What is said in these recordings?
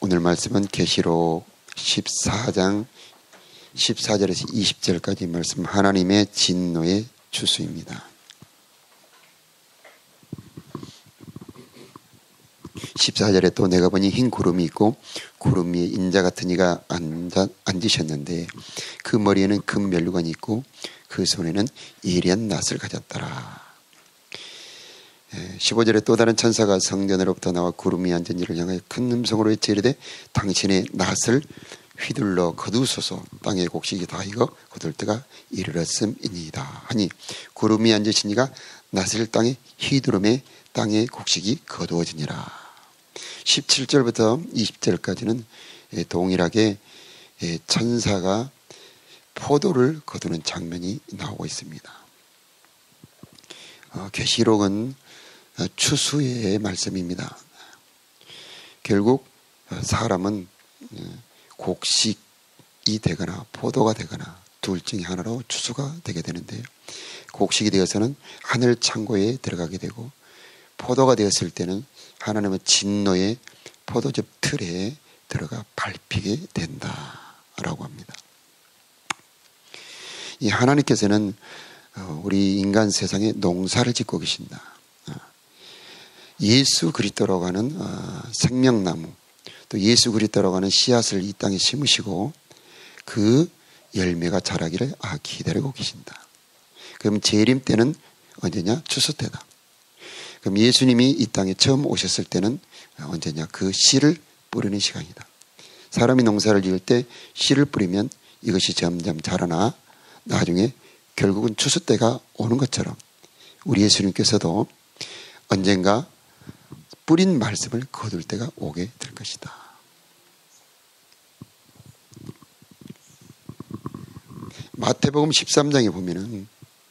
오늘 말씀은 계시록 14장 14절에서 20절까지 말씀, 하나님의 진노의 추수입니다. 14절에 또 내가 보니 흰 구름이 있고 구름 위에 인자 같은 이가 앉으셨는데 그 머리에는 금 면류관이 있고 그 손에는 예리한 낫을 가졌더라. 15절에 또 다른 천사가 성전으로부터 나와 구름 위에 앉은 이를 향하여 큰 음성으로 외쳐 이르되 당신의 낫을 휘둘러 거두소서. 땅의 곡식이 다 익어 거둘 때가 이르렀음이니이다 하니 구름 위에 앉으신 이가 낫을 땅에 휘두르매 땅의 곡식이 거두어지니라. 17절부터 20절까지는 동일하게 천사가 포도를 거두는 장면이 나오고 있습니다. 계시록은 추수의 말씀입니다. 결국 사람은 곡식이 되거나 포도가 되거나 둘 중에 하나로 추수가 되게 되는데, 곡식이 되어서는 하늘 창고에 들어가게 되고 포도가 되었을 때는 하나님의 진노의 포도즙 틀에 들어가 밟히게 된다라고 합니다. 이 하나님께서는 우리 인간 세상에 농사를 짓고 계신다. 예수 그리스도라고 하는 생명나무, 또 예수 그리스도라고 하는 씨앗을 이 땅에 심으시고 그 열매가 자라기를 기다리고 계신다. 그럼 재림 때는 언제냐? 추수 때다. 그럼 예수님이 이 땅에 처음 오셨을 때는 언제냐? 그 씨를 뿌리는 시간이다. 사람이 농사를 지을 때 씨를 뿌리면 이것이 점점 자라나 나중에 결국은 추수 때가 오는 것처럼 우리 예수님께서도 언젠가 뿌린 말씀을 거둘 때가 오게 될 것이다. 마태복음 13장에 보면은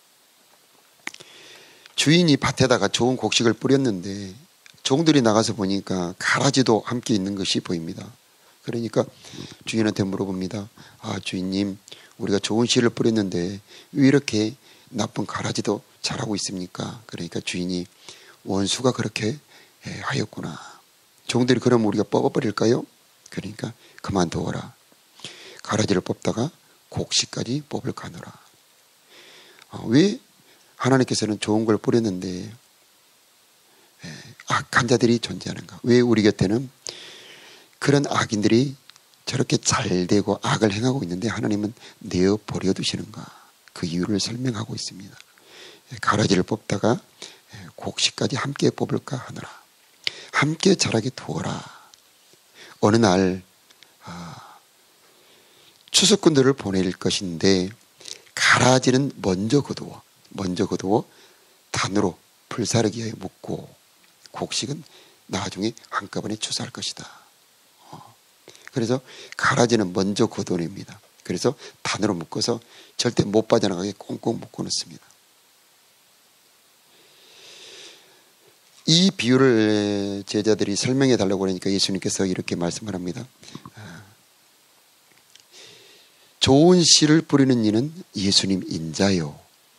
주인이 밭에다가 좋은 곡식을 뿌렸는데 종들이 나가서 보니까 가라지도 함께 있는 것이 보입니다. 그러니까 주인한테 물어봅니다. 주인님, 우리가 좋은 씨를 뿌렸는데 왜 이렇게 나쁜 가라지도 자라고 있습니까? 그러니까 주인이 원수가 그렇게 하였구나. 종들이 그럼 우리가 뽑아버릴까요? 그러니까 그만두어라. 가라지를 뽑다가 곡식까지 뽑을까 하노라. 왜 하나님께서는 좋은 걸 뿌렸는데 악한 자들이 존재하는가? 왜 우리 곁에는 그런 악인들이 저렇게 잘 되고 악을 행하고 있는데 하나님은 내어 버려두시는가? 그 이유를 설명하고 있습니다. 가라지를 뽑다가 곡식까지 함께 뽑을까 하노라. 함께 자라게 두어라. 어느 날 추수꾼들을 보낼 것인데 가라지는 먼저 거두어 단으로 불사르기에 묶고 곡식은 나중에 한꺼번에 추수할 것이다. 그래서 가라지는 먼저 거둬냅니다. 그래서 단으로 묶어서 절대 못 빠져나가게 꽁꽁 묶어 놓습니다. 이 비유를 제자들이 설명해 달라고 하니까 예수님께서 이렇게 말씀을 합니다. 좋은 씨를 뿌리는 이는 예수님 인자요.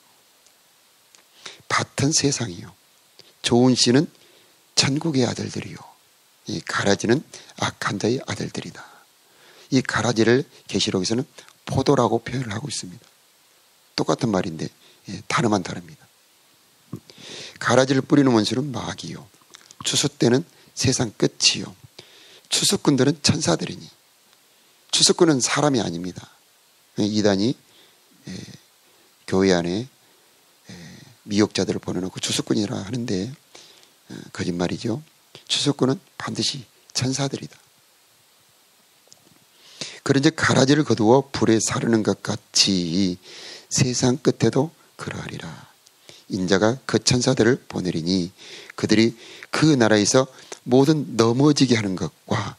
밭은 세상이요. 좋은 씨는 천국의 아들들이요. 이 가라지는 악한 자의 아들들이다. 이 가라지를 계시록에서는 포도라고 표현을 하고 있습니다. 똑같은 말인데 단어만 다릅니다. 가라지를 뿌리는 원수는 마귀요. 추수 때는 세상 끝이요. 추수꾼들은 천사들이니. 추수꾼은 사람이 아닙니다. 이단이 교회 안에 미혹자들을 보내놓고 추수꾼이라 하는데 거짓말이죠. 추수꾼은 반드시 천사들이다. 그런즉 가라지를 거두어 불에 사르는 것 같이 세상 끝에도 그러하리라. 인자가 그 천사들을 보내리니 그들이 그 나라에서 모든 넘어지게 하는 것과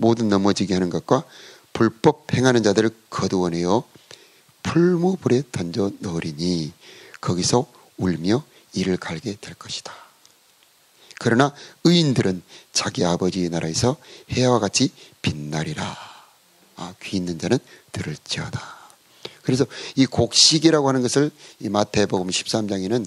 불법 행하는 자들을 거두어내어 풀무불에 던져 넣으리니 거기서 울며 이를 갈게 될 것이다. 그러나 의인들은 자기 아버지의 나라에서 해와 같이 빛나리라. 귀 있는 자는 들을지어다. 그래서 이 곡식이라고 하는 것을 이 마태복음 13장에는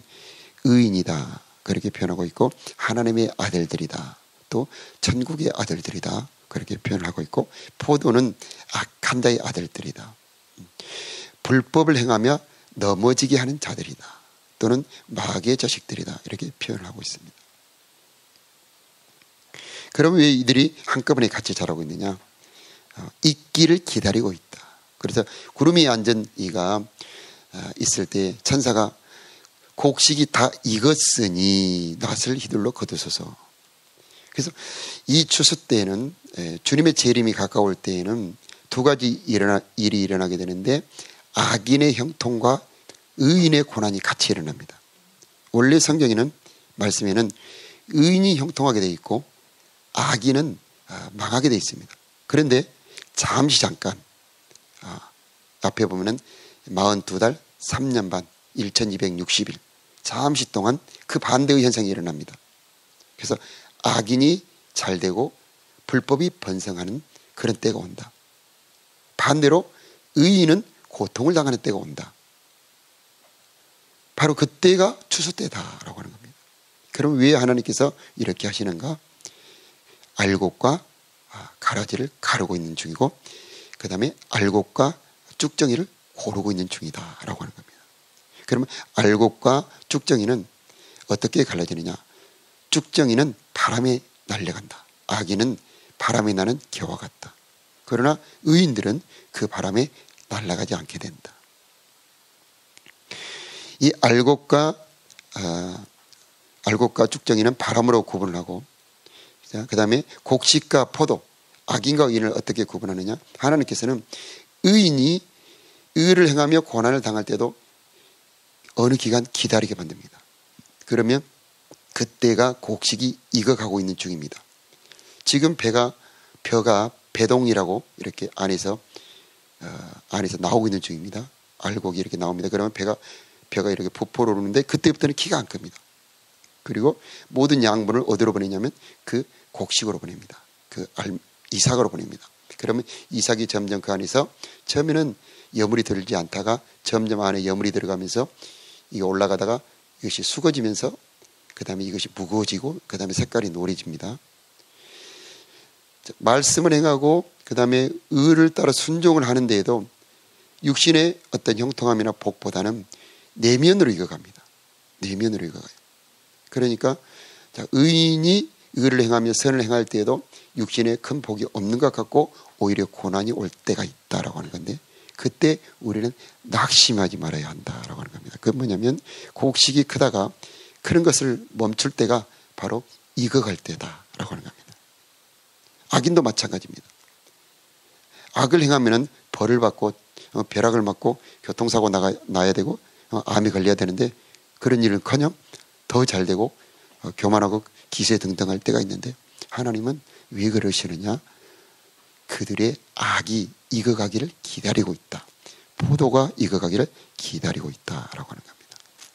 의인이다 그렇게 표현하고 있고, 하나님의 아들들이다, 또 천국의 아들들이다 그렇게 표현을 하고 있고, 포도는 악한 자의 아들들이다. 불법을 행하며 넘어지게 하는 자들이다. 또는 마귀의 자식들이다. 이렇게 표현을 하고 있습니다. 그러면 왜 이들이 한꺼번에 같이 자라고 있느냐? 익기를 기다리고 있다. 그래서 구름이 앉은 이가 있을 때 천사가 곡식이 다 익었으니 낫을 휘둘러 거두소서. 그래서 이 추수 때에는, 주님의 재림이 가까울 때에는 두 가지 일이 일어나게 되는데, 악인의 형통과 의인의 고난이 같이 일어납니다. 원래 성경에는 말씀에는 의인이 형통하게 되어 있고 악인은 망하게 되어 있습니다. 그런데 잠시 잠깐, 앞에 보면은 42달 3년 반 1260일 잠시 동안 그 반대의 현상이 일어납니다. 그래서 악인이 잘되고 불법이 번성하는 그런 때가 온다. 반대로 의인은 고통을 당하는 때가 온다. 바로 그때가 추수 때다라고 하는 겁니다. 그럼 왜 하나님께서 이렇게 하시는가? 알곡과 가라지를 가르고 있는 중이고, 그 다음에 알곡과 쭉정이를 고르고 있는 중이다라고 하는 겁니다. 그러면 알곡과 쭉정이는 어떻게 갈라지느냐? 쭉정이는 바람에 날려간다. 악인은 바람에 나는 겨와 같다. 그러나 의인들은 그 바람에 날아가지 않게 된다. 이 알곡과 쭉정이는 바람으로 구분을 하고, 그 다음에 곡식과 포도, 악인과 의인을 어떻게 구분하느냐? 하나님께서는 의인이 의를 행하며 고난을 당할 때도 어느 기간 기다리게 만듭니다. 그러면 그때가 곡식이 익어가고 있는 중입니다. 지금 벼가 배동이라고 이렇게 안에서 나오고 있는 중입니다. 알곡이 이렇게 나옵니다. 그러면 벼가 이렇게 부풀어 오르는데 그때부터는 키가 안 큽니다. 그리고 모든 양분을 어디로 보내냐면 그 곡식으로 보냅니다. 그 이삭으로 보냅니다. 그러면 이삭이 점점 그 안에서 처음에는 여물이 들지 않다가 점점 안에 여물이 들어가면서 이게 올라가다가 이것이 수거지면서 그 다음에 이것이 무거워지고 그 다음에 색깔이 노래집니다. 말씀을 행하고 그 다음에 의를 따라 순종을 하는 데에도 육신의 어떤 형통함이나 복보다는 내면으로 익어갑니다. 내면으로 익어가요. 그러니까 의인이 의를 행하며 선을 행할 때에도 육신에 큰 복이 없는 것 같고 오히려 고난이 올 때가 있다라고 하는 건데, 그때 우리는 낙심하지 말아야 한다라고 하는 겁니다. 그건 뭐냐면 곡식이 크다가 그런 것을 멈출 때가 바로 익어갈 때다라고 하는 겁니다. 악인도 마찬가지입니다. 악을 행하면 벌을 받고 벼락을 맞고 교통사고 나야 되고 암이 걸려야 되는데, 그런 일은커녕 더 잘되고 교만하고 기세등등할 때가 있는데, 하나님은 왜 그러시느냐? 그들의 악이 익어가기를 기다리고 있다. 포도가 익어가기를 기다리고 있다라고 하는 겁니다.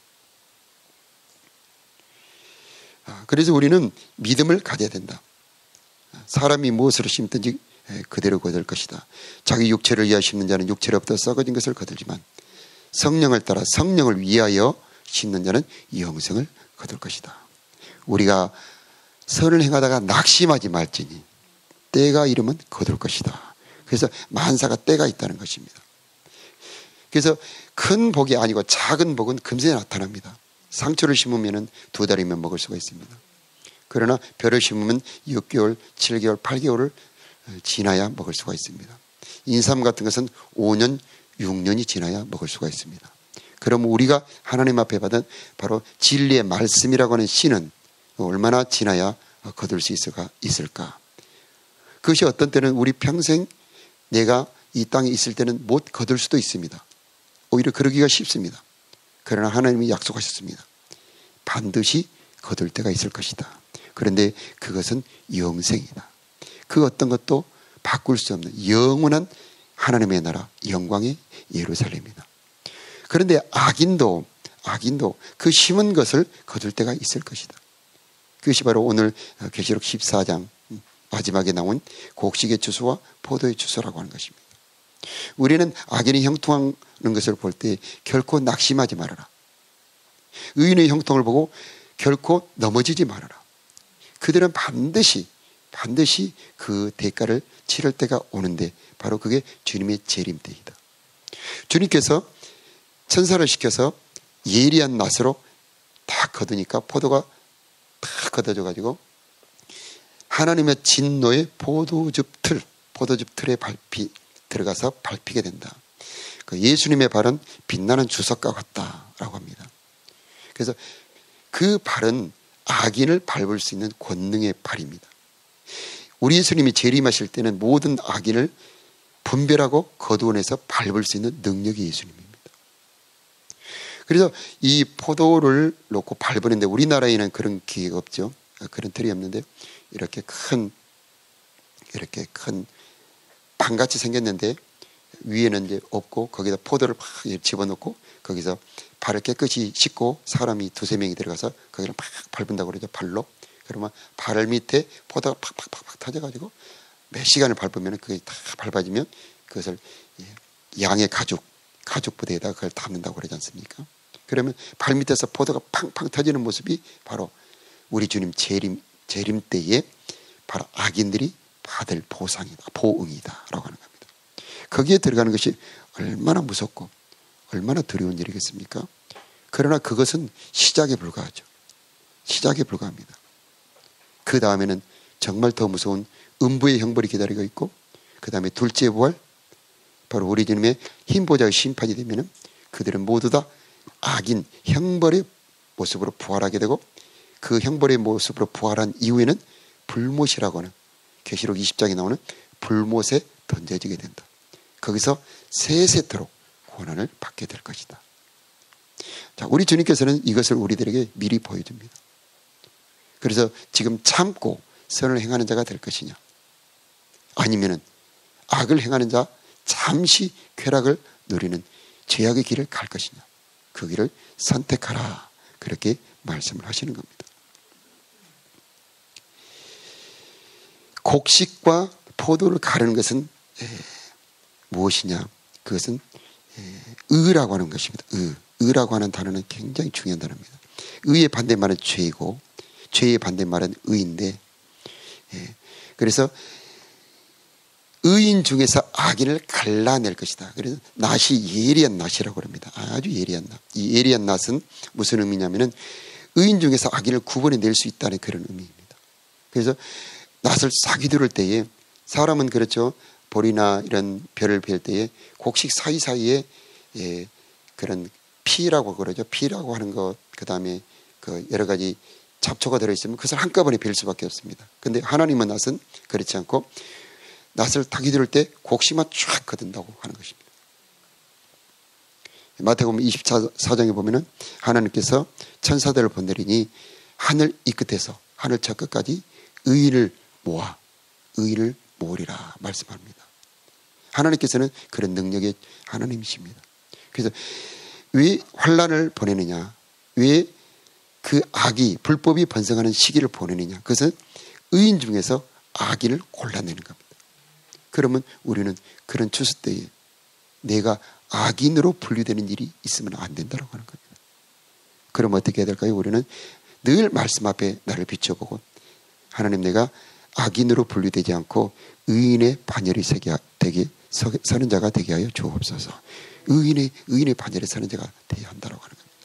그래서 우리는 믿음을 가져야 된다. 사람이 무엇으로 심든지 그대로 거둘 것이다. 자기 육체를 위하여 심는 자는 육체로부터 썩어진 것을 거두지만 성령을 따라 성령을 위하여 심는 자는 영생을 거둘 것이다. 우리가 선을 행하다가 낙심하지 말지니 때가 이르면 거둘 것이다. 그래서 만사가 때가 있다는 것입니다. 그래서 큰 복이 아니고 작은 복은 금세 나타납니다. 상추를 심으면 2달이면 먹을 수가 있습니다. 그러나 벼를 심으면 6개월, 7개월, 8개월을 지나야 먹을 수가 있습니다. 인삼 같은 것은 5년, 6년이 지나야 먹을 수가 있습니다. 그럼 우리가 하나님 앞에 받은 바로 진리의 말씀이라고 하는 씨는 얼마나 지나야 거둘 수 있을까? 그것이 어떤 때는 우리 평생 내가 이 땅에 있을 때는 못 거둘 수도 있습니다. 오히려 그러기가 쉽습니다. 그러나 하나님이 약속하셨습니다. 반드시 거둘 때가 있을 것이다. 그런데 그것은 영생이다. 그 어떤 것도 바꿀 수 없는 영원한 하나님의 나라, 영광의 예루살렘이다. 그런데 악인도 그 심은 것을 거둘 때가 있을 것이다. 그것이 바로 오늘 계시록 14장 마지막에 나온 곡식의 추수와 포도의 추수라고 하는 것입니다. 우리는 악인이 형통하는 것을 볼 때 결코 낙심하지 말아라. 의인의 형통을 보고 결코 넘어지지 말아라. 그들은 반드시 반드시 그 대가를 치를 때가 오는데 바로 그게 주님의 재림 때이다. 주님께서 천사를 시켜서 예리한 낫으로 다 걷으니까 포도가 다 걷어져 가지고 하나님의 진노의 포도즙 틀에 들어가서 밟히게 된다. 그 예수님의 발은 빛나는 주석과 같다라고 합니다. 그래서 그 발은 악인을 밟을 수 있는 권능의 발입니다. 우리 예수님이 재림하실 때는 모든 악인을 분별하고 거두어내서 밟을 수 있는 능력이 예수님입니다. 그래서 이 포도를 놓고 밟으는데 우리나라에는 그런 기회가 없죠. 그런 틀이 없는데 이렇게 큰 판같이 생겼는데 위에는 이제 없고 거기다 포도를 막 집어넣고 거기서 발을 깨끗이 씻고 사람이 두세 명이 들어가서 거기를 막 밟은다고 그러죠. 발로. 그러면 발 밑에 포도가 팍팍팍팍 터져가지고 몇 시간을 밟으면 그게 다 밟아지면 그것을 양의 가죽 부대에다가 그걸 담는다고 그러지 않습니까? 그러면 발 밑에서 포도가 팡팡 터지는 모습이 바로 우리 주님 재림 때에 바로 악인들이 받을 보응이다 라고 하는 겁니다. 거기에 들어가는 것이 얼마나 무섭고 얼마나 두려운 일이겠습니까? 그러나 그것은 시작에 불과하죠. 시작에 불과합니다. 그 다음에는 정말 더 무서운 음부의 형벌이 기다리고 있고 그 다음에 둘째 부활, 바로 우리 주님의 흰보자의 심판이 되면은 그들은 모두 다 악인 형벌의 모습으로 부활하게 되고 그 형벌의 모습으로 부활한 이후에는 불못이라고 하는 계시록 20장에 나오는 불못에 던져지게 된다. 거기서 세세토록 고난을 받게 될 것이다. 자, 우리 주님께서는 이것을 우리들에게 미리 보여줍니다. 그래서 지금 참고 선을 행하는 자가 될 것이냐, 아니면은 악을 행하는 자 잠시 쾌락을 누리는 죄악의 길을 갈 것이냐, 그 길을 선택하라, 그렇게 말씀을 하시는 겁니다. 곡식과 포도를 가르는 것은 무엇이냐? 그것은 의라고 하는 것입니다. 의라고 하는 단어는 굉장히 중요한 단어입니다. 의의 반대말은 죄이고 죄의 반대말은 의인데, 그래서 의인 중에서 악인을 갈라낼 것이다. 그래서 낫이 예리한 낫이라고 합니다. 아주 예리한 낫. 이 예리한 낫은 무슨 의미냐면은 의인 중에서 악인을 구분해낼 수 있다는 그런 의미입니다. 그래서 낫을 싹 휘두를 때에 사람은 그렇죠. 볼이나 이런 별을 뵐 때에 곡식 사이사이에 그런 피라고 그러죠. 피라고 하는 것, 그 다음에 그 여러 가지 잡초가 들어있으면 그것을 한꺼번에 뵐 수밖에 없습니다. 근데 하나님은 낫은 그렇지 않고 낫을 탁 휘두를 때 곡식만 쫙 거둔다고 하는 것입니다. 마태복음 24장에 보면은 하나님께서 천사들을 보내리니 하늘 이 끝에서 하늘 저 끝까지 의인을 모으리라 말씀합니다. 하나님께서는 그런 능력의 하나님이십니다. 그래서 왜 환난을 보내느냐, 왜 그 악이 불법이 번성하는 시기를 보내느냐, 그것은 의인 중에서 악인을 골라내는 겁니다. 그러면 우리는 그런 추수 때에 내가 악인으로 분류되는 일이 있으면 안 된다고 하는 겁니다. 그럼 어떻게 해야 될까요? 우리는 늘 말씀 앞에 나를 비춰보고 하나님, 내가 악인으로 분류되지 않고 의인의 반열에 서는 자가 되게 하여 주옵소서. 의인의 반열에 서는 자가 되어야 한다고 하는 겁니다.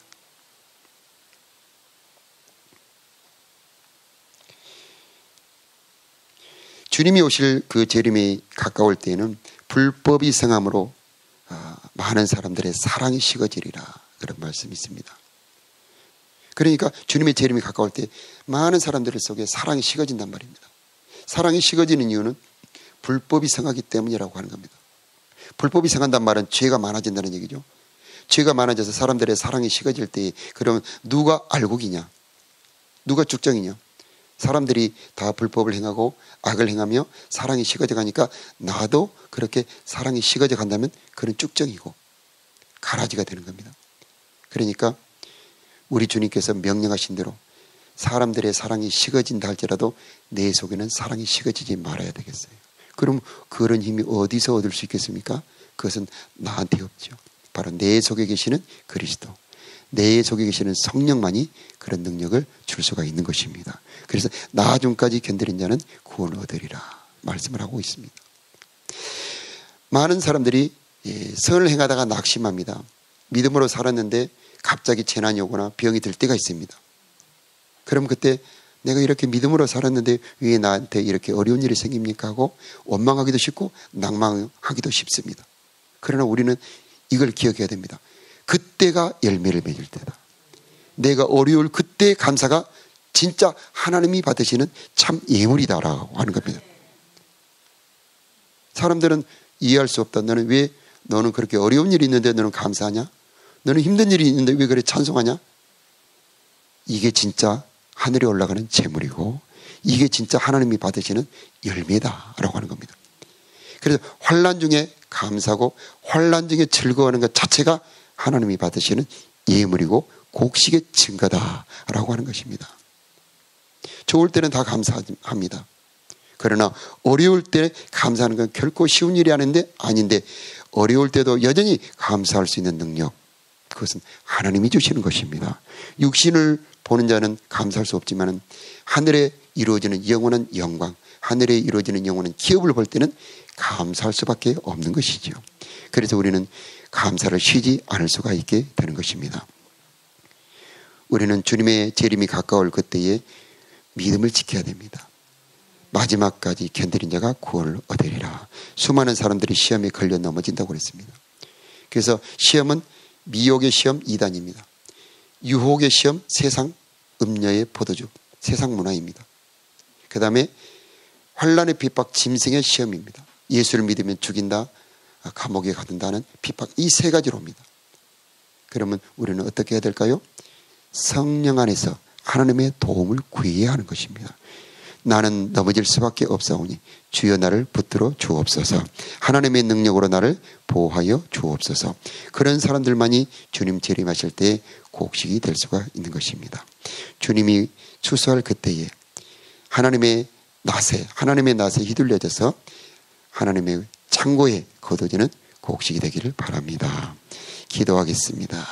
주님이 오실 그 재림이 가까울 때에는 불법이 성함으로 많은 사람들의 사랑이 식어지리라, 그런 말씀이 있습니다. 그러니까 주님의 재림이 가까울 때 많은 사람들 속에 사랑이 식어진단 말입니다. 사랑이 식어지는 이유는 불법이 성하기 때문이라고 하는 겁니다. 불법이 성한단 말은 죄가 많아진다는 얘기죠. 죄가 많아져서 사람들의 사랑이 식어질 때, 그러면 누가 알곡이냐, 누가 죽정이냐? 사람들이 다 불법을 행하고 악을 행하며 사랑이 식어져 가니까 나도 그렇게 사랑이 식어져 간다면 그런 쭉정이고 가라지가 되는 겁니다. 그러니까 우리 주님께서 명령하신 대로 사람들의 사랑이 식어진다 할지라도 내 속에는 사랑이 식어지지 말아야 되겠어요. 그럼 그런 힘이 어디서 얻을 수 있겠습니까? 그것은 나한테 없죠. 바로 내 속에 계시는 그리스도, 내 속에 계시는 성령만이 그런 능력을 줄 수가 있는 것입니다. 그래서 나중까지 견디는 자는 구원을 얻으리라 말씀을 하고 있습니다. 많은 사람들이 선을 행하다가 낙심합니다. 믿음으로 살았는데 갑자기 재난이 오거나 병이 들 때가 있습니다. 그럼 그때 내가 이렇게 믿음으로 살았는데 왜 나한테 이렇게 어려운 일이 생깁니까 하고 원망하기도 쉽고 낭망하기도 쉽습니다. 그러나 우리는 이걸 기억해야 됩니다. 그때가 열매를 맺을 때다. 내가 어려울 그때의 감사가 진짜 하나님이 받으시는 참 예물이다라고 하는 겁니다. 사람들은 이해할 수 없다. 너는 그렇게 어려운 일이 있는데 너는 감사하냐? 너는 힘든 일이 있는데 왜 그래 찬송하냐? 이게 진짜 하늘에 올라가는 재물이고 이게 진짜 하나님이 받으시는 열매다라고 하는 겁니다. 그래서 환난 중에 감사하고 환난 중에 즐거워하는 것 자체가 하나님이 받으시는 예물이고 곡식의 증거다라고 하는 것입니다. 좋을 때는 다 감사합니다. 그러나 어려울 때 감사하는 건 결코 쉬운 일이 아닌데 어려울 때도 여전히 감사할 수 있는 능력, 그것은 하나님이 주시는 것입니다. 육신을 보는 자는 감사할 수 없지만 하늘에 이루어지는 영원한 영광, 하늘에 이루어지는 영원한 기업을 볼 때는 감사할 수밖에 없는 것이죠. 그래서 우리는 감사를 쉬지 않을 수가 있게 되는 것입니다. 우리는 주님의 재림이 가까울 그때에 믿음을 지켜야 됩니다. 마지막까지 견디는 자가 구원을 얻으리라. 수많은 사람들이 시험에 걸려 넘어진다고 그랬습니다. 그래서 시험은 미혹의 시험 2단입니다. 유혹의 시험 세상 음녀의 포도주, 세상 문화입니다. 그 다음에 환난의 핍박 짐승의 시험입니다. 예수를 믿으면 죽인다, 감옥에 가둔다는 핍박, 이 세 가지로 옵니다. 그러면 우리는 어떻게 해야 될까요? 성령 안에서 하나님의 도움을 구해야 하는 것입니다. 나는 넘어질 수밖에 없사오니 주여 나를 붙들어 주옵소서. 하나님의 능력으로 나를 보호하여 주옵소서. 그런 사람들만이 주님 재림하실 때 곡식이 될 수가 있는 것입니다. 주님이 추수할 그때에 하나님의 낫에 휘둘려져서 하나님의 창고에 거둬지는 곡식이 되기를 바랍니다. 기도하겠습니다.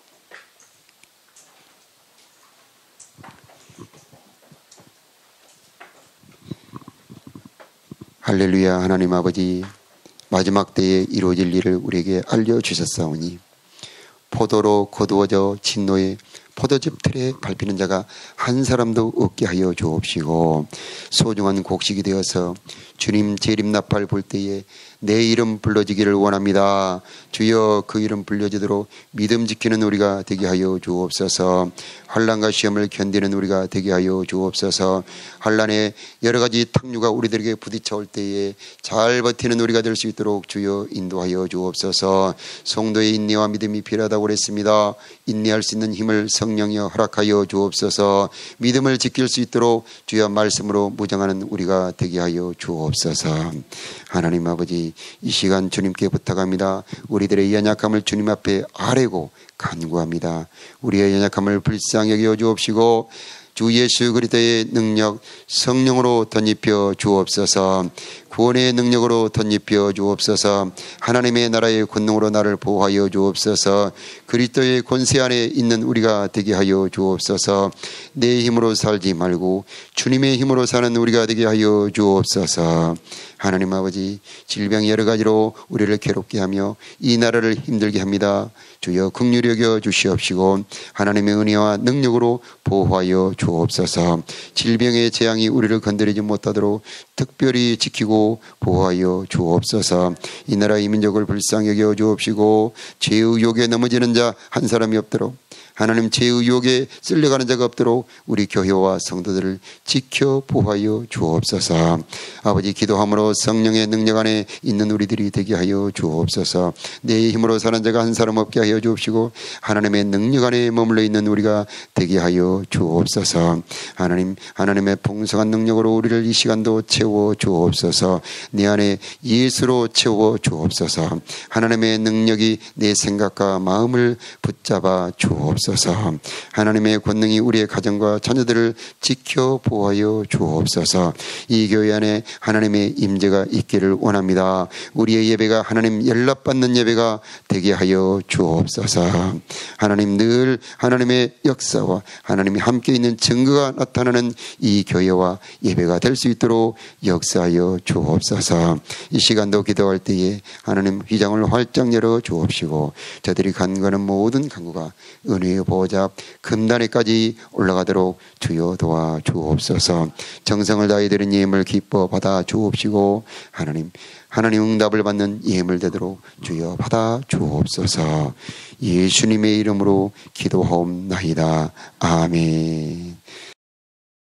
할렐루야. 하나님 아버지, 마지막 때에 이루어질 일을 우리에게 알려주셨사오니 포도로 거두어져 진노의 포도즙 틀에 밟히는 자가 한 사람도 없게 하여 주옵시고 소중한 곡식이 되어서 주님 재림 나팔 볼 때에 내 이름 불러지기를 원합니다. 주여 그 이름 불려지도록 믿음 지키는 우리가 되게 하여 주옵소서. 환난과 시험을 견디는 우리가 되게 하여 주옵소서. 환난의 여러 가지 탁류가 우리들에게 부딪혀올 때에 잘 버티는 우리가 될 수 있도록 주여 인도하여 주옵소서. 성도의 인내와 믿음이 필요하다고 그랬습니다. 인내할 수 있는 힘을 성령이여 허락하여 주옵소서. 믿음을 지킬 수 있도록 주여 말씀으로 무장하는 우리가 되게 하여 주옵소서. 하나님 아버지, 이 시간 주님께 부탁합니다. 우리들의 연약함을 주님 앞에 아뢰고 간구합니다. 우리의 연약함을 불쌍히 여겨 주옵시고 주 예수 그리스도의 능력 성령으로 덧입혀 주옵소서. 구원의 능력으로 덧입혀 주옵소서. 하나님의 나라의 권능으로 나를 보호하여 주옵소서. 그리스도의 권세 안에 있는 우리가 되게 하여 주옵소서. 내 힘으로 살지 말고 주님의 힘으로 사는 우리가 되게 하여 주옵소서. 하나님 아버지, 질병이 여러 가지로 우리를 괴롭게 하며 이 나라를 힘들게 합니다. 주여 긍휼히 여겨 주시옵시고 하나님의 은혜와 능력으로 보호하여 주옵소서. 질병의 재앙이 우리를 건드리지 못하도록 특별히 지키고 보호하여 주옵소서. 이 나라 이 민족을 불쌍히 여겨 주옵시고 죄의 유혹에 넘어지는 자 한 사람이 없도록 하나님 죄의 유혹에 쓸려가는 자가 없도록 우리 교회와 성도들을 지켜 보호하여 주옵소서. 아버지, 기도함으로 성령의 능력 안에 있는 우리들이 되게 하여 주옵소서. 내 힘으로 사는 자가 한 사람 없게 하여 주옵시고 하나님의 능력 안에 머물러 있는 우리가 되게 하여 주옵소서. 하나님의 풍성한 능력으로 우리를 이 시간도 채워 주옵소서. 내 안에 예수로 채워 주옵소서. 하나님의 능력이 내 생각과 마음을 붙잡아 주옵소서. 주옵소서. 하나님의 권능이 우리의 가정과 자녀들을 지켜 보호하여 주옵소서. 이 교회 안에 하나님의 임재가 있기를 원합니다. 우리의 예배가 하나님 연락받는 예배가 되게 하여 주옵소서. 하나님 늘 하나님의 역사와 하나님이 함께 있는 증거가 나타나는 이 교회와 예배가 될 수 있도록 역사하여 주옵소서. 이 시간도 기도할 때에 하나님 휘장을 활짝 열어 주옵시고 저들이 간과하는 모든 간구가 은혜의 보호자 금단에까지 올라가도록 주여 도와 주옵소서. 정성을 다해 드린 예물 기뻐 받아 주옵시고 하나님 응답을 받는 예물 되도록 주여 받아 주옵소서. 예수님의 이름으로 기도하옵나이다. 아멘.